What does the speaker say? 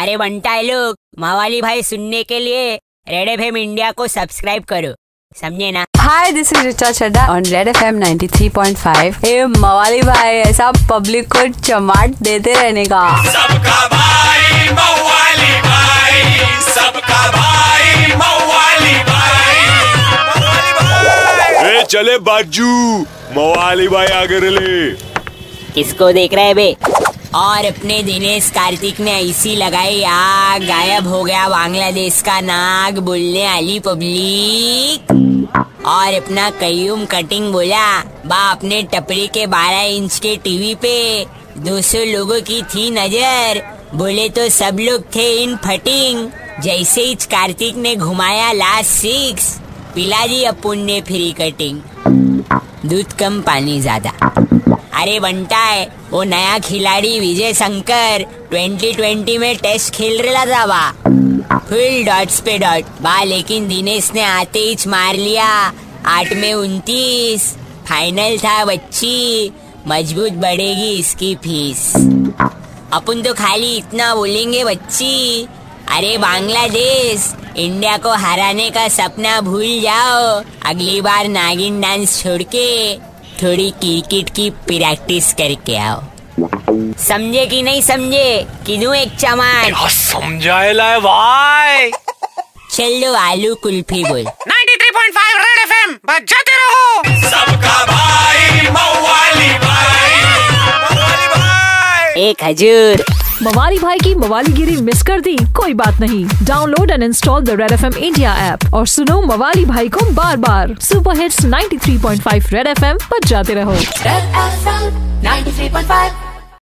अरे बंटाई लोग, मवाली भाई सुनने के लिए रेड एफएम इंडिया को सब्सक्राइब करो, समझे ना। Hi, this is Richa Chadda on Red FM 93.5। Hey मवाली भाई, ऐसा पब्लिक को चमाट देते रहने का। सबका भाई मवाली भाई, सबका भाई मवाली भाई, मवाली भाई। ए चले बाजू, मवाली भाई आगे ले। किसको देख रहे बे? और अपने दिनेश कार्तिक ने ऐसी लगाई आग, गायब हो गया बांग्लादेश का नाग, बोलने वाली पब्लिक। और अपना कयूम कटिंग बोला, बा अपने टपरी के 12 इंच के टीवी पे 200 लोगों की थी नजर, बोले तो सब लोग थे इन फटिंग। जैसे ही कार्तिक ने घुमाया लास्ट 6, पिला दी अपुन ने फ्री कटिंग। दूध कम पानी ज्यादा। अरे बंटा है, वो नया खिलाड़ी विजय शंकर 2020 में टेस्ट खेल रहा था बा, फुल डॉट्स पे डॉट बा, लेकिन दिनेश ने आते ही मार लिया। 8 में 29, फाइनल था बच्ची, मजबूत बढ़ेगी इसकी फीस। अपन तो खाली इतना बोलेंगे बच्ची, अरे बांग्लादेश इंडिया को हराने का सपना भूल जाओ, अगली बार नागिन डांस छोड़ के थोड़ी क्रिकेट की प्रैक्टिस करके आओ। समझे कि नहीं समझे? कि दूं एक चमान? समझाए भाई। चलो आलू कुल्फी बोल। 93.5 रेड एफएम बजाते रहो। सबका भाई मवाली भाई, मवाली भाई। एक हजूर। मवाली भाई की मवालीगिरी मिस कर दी? कोई बात नहीं, download and install the Red FM India app और सुनो मवाली भाई को बार बार। सुपर हिट्स 93.5 रेड एफएम पर जाते रहो। Red FM 93.5